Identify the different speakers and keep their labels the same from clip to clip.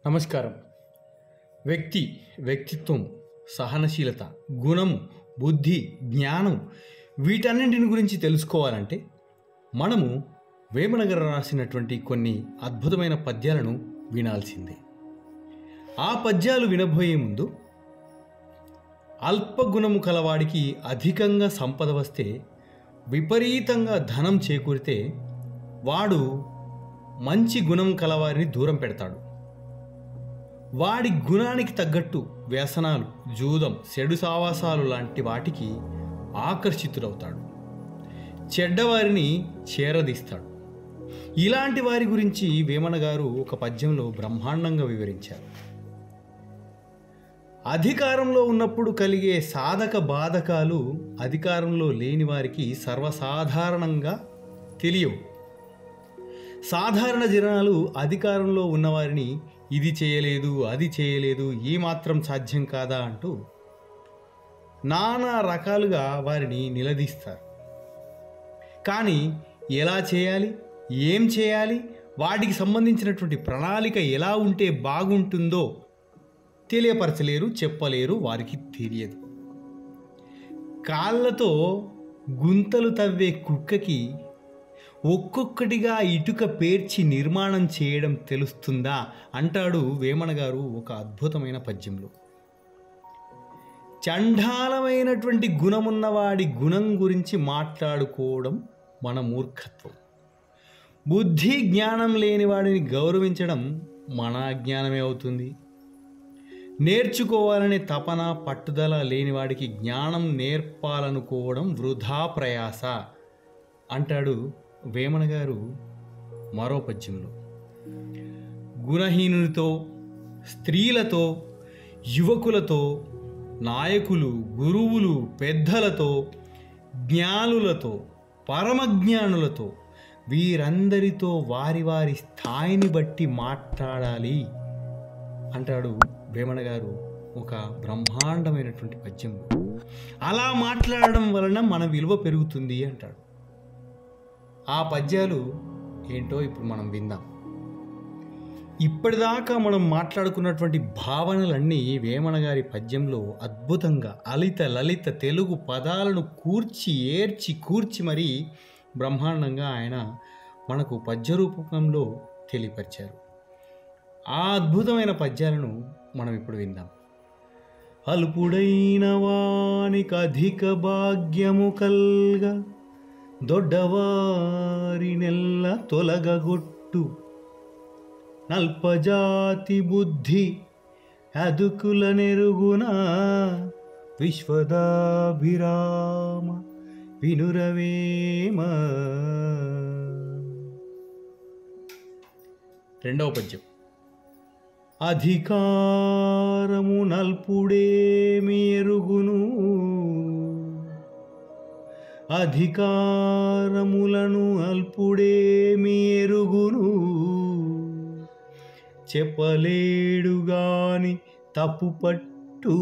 Speaker 1: నమస్కారం. వ్యక్తిత్వం, సహనశీలత, గుణము, బుద్ధి, జ్ఞానం వీటన్నింటిని గురించి తెలుసుకోవాలంటే మనము వేమన గారు రాసినటువంటి కొన్ని అద్భుతమైన పద్యాలను వినాల్సిందే. ఆ పద్యాలు వినబోయే ముందు అల్పగుణము కలవాడికి అధికంగా సంపద వస్తే, విపరీతంగా ధనం చేకూరితే వాడు మంచి గుణం కలవారిని దూరం పెడతాడు. వాడి గుణానికి తగ్గట్టు వ్యసనాలు, జూదం, చెడు సావాసాలు లాంటి వాటికి ఆకర్షితుడవుతాడు. చెడ్డవారిని చేరదీస్తాడు. ఇలాంటి వారి గురించి వేమన గారు ఒక పద్యంలో బ్రహ్మాండంగా వివరించారు. అధికారంలో ఉన్నప్పుడు కలిగే సాధక బాధకాలు అధికారంలో లేని వారికి సర్వసాధారణంగా తెలియవు. సాధారణ జనాలు అధికారంలో ఉన్నవారిని ఇది చేయలేదు, అది చేయలేదు, ఈ మాత్రం సాధ్యం కాదా అంటూ నానా రకాలుగా వారిని నిలదీస్తారు. కానీ ఎలా చేయాలి, ఏం చేయాలి, వాటికి సంబంధించినటువంటి ప్రణాళిక ఎలా ఉంటే బాగుంటుందో తెలియపరచలేరు, చెప్పలేరు, వారికి తెలియదు. కాళ్ళతో గుంతలు తవ్వే కుక్కకి ఒక్కొక్కటిగా ఇటుక పేర్చి నిర్మాణం చేయడం తెలుస్తుందా అంటాడు వేమన గారు ఒక అద్భుతమైన పద్యంలో. చండాలమైనటువంటి గుణమున్నవాడి గుణం గురించి మాట్లాడుకోవడం మన మూర్ఖత్వం. బుద్ధి జ్ఞానం లేని వాడిని గౌరవించడం మన అజ్ఞానమే అవుతుంది. నేర్చుకోవాలనే తపన, పట్టుదల లేనివాడికి జ్ఞానం నేర్పాలనుకోవడం వృధా ప్రయాస అంటాడు వేమన గారు మరో పద్యంలో. గుణహీనునితో, స్త్రీలతో, యువకులతో, నాయకులు, గురువులు, పెద్దలతో, జ్ఞానులతో, పరమజ్ఞానులతో, వీరందరితో వారి వారి స్థాయిని బట్టి మాట్లాడాలి అంటాడు వేమన గారు ఒక బ్రహ్మాండమైనటువంటి పద్యంలో. అలా మాట్లాడడం వలన మన విలువ పెరుగుతుంది అంటాడు. ఆ పద్యాలు ఏంటో ఇప్పుడు మనం విందాం. ఇప్పటిదాకా మనం మాట్లాడుకున్నటువంటి భావనలన్నీ వేమన గారి పద్యంలో అద్భుతంగా అలిత లలిత తెలుగు పదాలను కూర్చి మరీ బ్రహ్మాండంగా ఆయన మనకు పద్య రూపకంలో తెలియపరిచారు. ఆ అద్భుతమైన పద్యాలను మనం ఇప్పుడు విందాం. అల్పుడైన వానికి అధిక భాగ్యము కల్గ, దొడ్డవారినెల్ల తొలగగొట్టు, నల్పజాతి బుద్ధి అదుకుల నెరుగున, విశ్వదాభిరామ వినురవేమ. రెండవ పద్యం. అధికారము నల్పుడేమి ఎరుగును, అధికారములను అల్పుడేమి ఎరుగును, చెప్పలేడుగాని తప్పుపట్టు,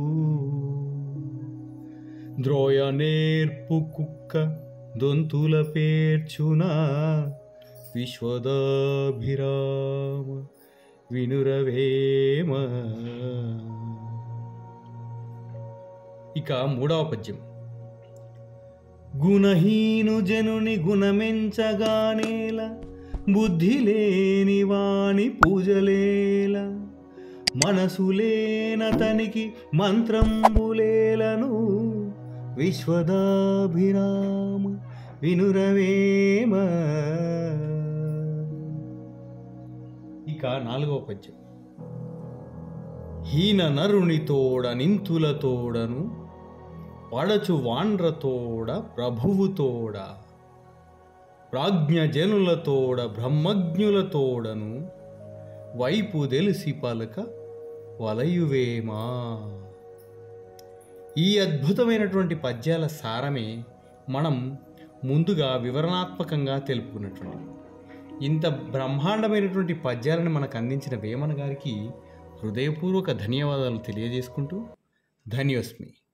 Speaker 1: ద్రోయ నేర్పు కుక్క దొంతుల పేర్చున, విశ్వదాభిరామ వినురవేమ. ఇక మూడవ పద్యం. గుణహీను జనుని గుణమెంచగానేల, బుద్ధి లేని వాని పూజలేల, మనసులేనతనికి మంత్రంబులేలను, విశ్వదాభిరామ వినురవేమ. ఇక నాలుగవ పద్యం. హీన నరుని తోడ నింతుల తోడను, పడచు వాండ్రతోడ ప్రభువుతోడ, ప్రాజ్ఞజనులతోడ బ్రహ్మజ్ఞులతోడను, వైపు తెలిసి పలక వలయువేమా. ఈ అద్భుతమైనటువంటి పద్యాల సారమే మనం ముందుగా వివరణాత్మకంగా తెలుపుకున్నటువంటి. ఇంత బ్రహ్మాండమైనటువంటి పద్యాలను మనకు అందించిన వేమన గారికి హృదయపూర్వక ధన్యవాదాలు తెలియజేసుకుంటూ ధన్యోస్మి.